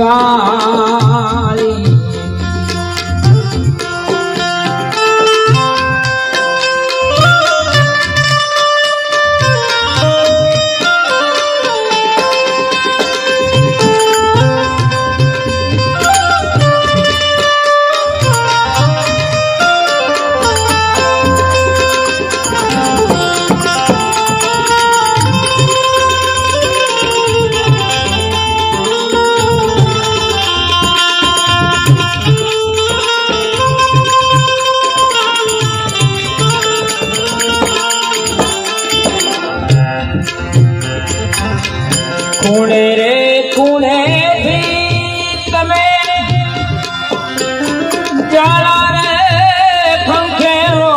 દિવાળી कुणे रे कुणे थी तमे जाला रे पंखेरो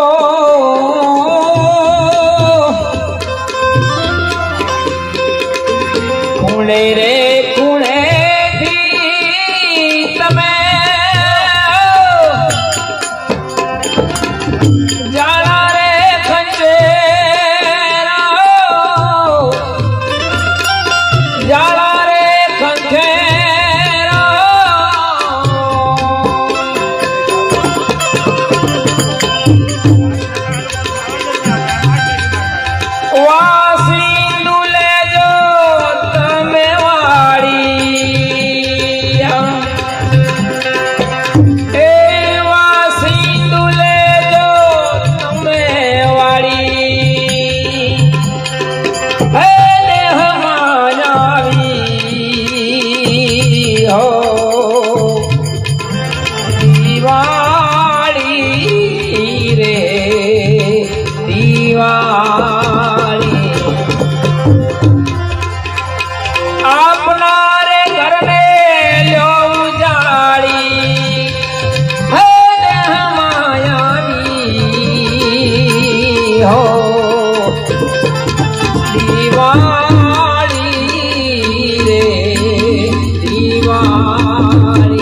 कुणे रे कुणे थी तमे जाला रे जाला रे खंखेरा वासी दुले जो तमे वाड़ी ए वासी दुले जो तमे वाड़ी हो दिवाली रे दिवाली अपना रे घर ने लो उजाड़ी है मायावी हो दिवाली रे दिवाली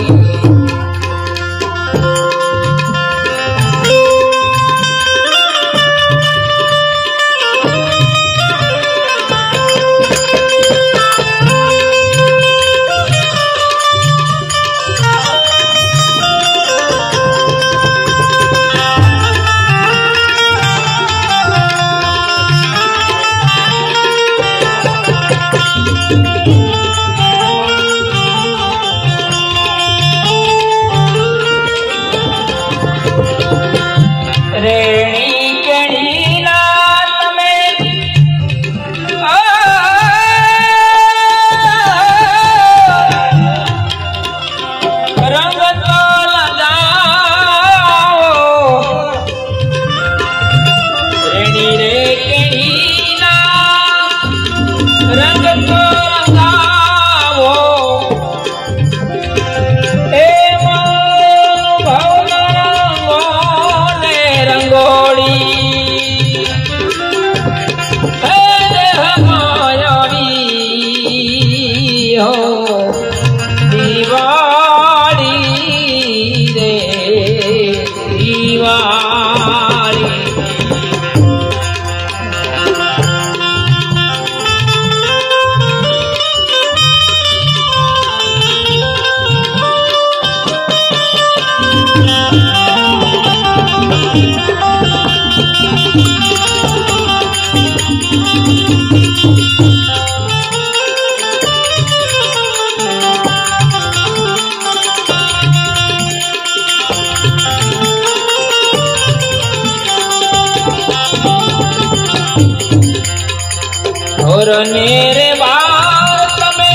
और मेरे बाल तमे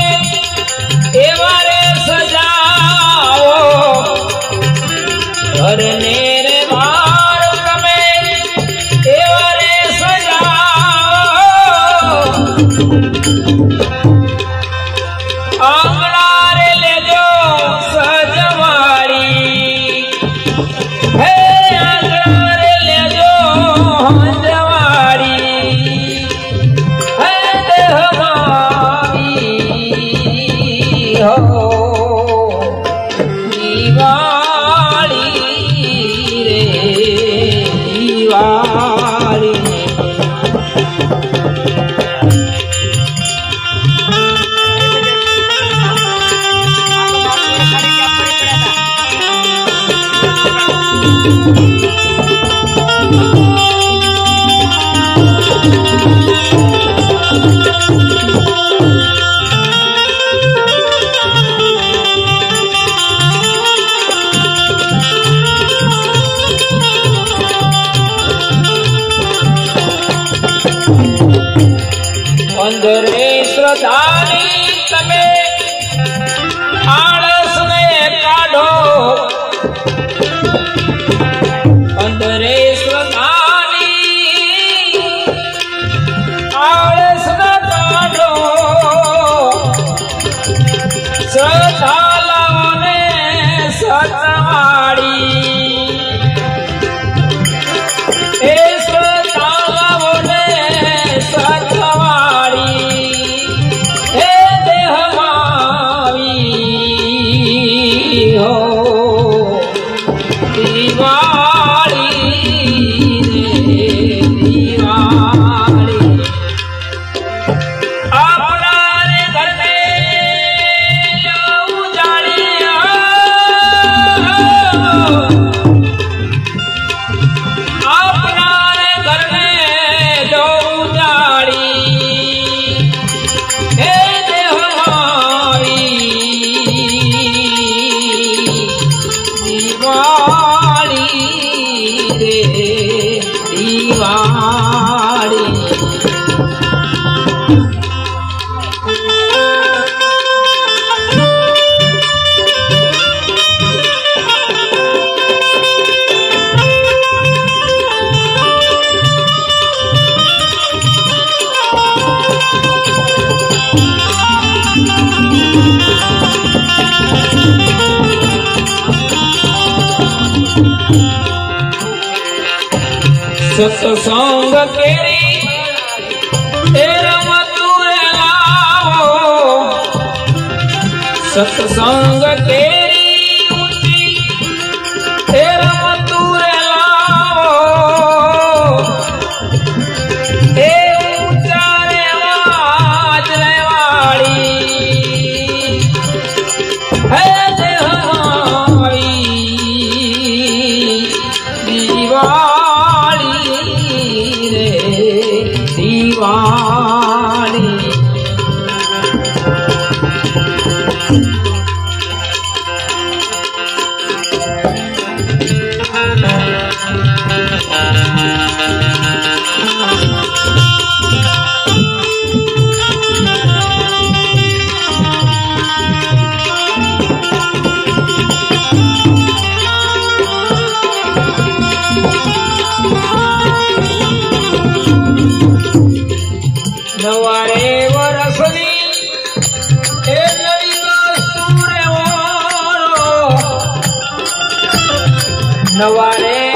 एवारे सजाओ और मेरे बाल तमे एवारे सजाओ आंगना रे ले जो सजवाड़ी हे आंगना रे ले जो सजवाड़ी हो दिवाली અંધરે શ્રદ્ધાની તમે આળસને કાઢો, અંધરે શ્રદ્ધાની આળસને કાઢો, શ્રદ્ધાળુઓને સતવાળી એ શ્રદ્ધાળુઓને સતવાળી હે દેહમાવી હો દિવાળી રે દિવાળી આપણા રે ઘરને ઉજાડી આપણા રે ઘરને ઉજાડી હે દેહમાવી દિવાળી રે દિવાળી સત્સંગ કેરી એ રમતુરે લાવો, સત્સંગ કેરી ઊંચી એ રમતુરે લાવો, એ ઊંચા રેવાજ રેવાળી હે દેહમાવી દિવાળી રે દિવાળી નવારે વરસની એ નવી વસ્તુ રે ઓરો, નવારે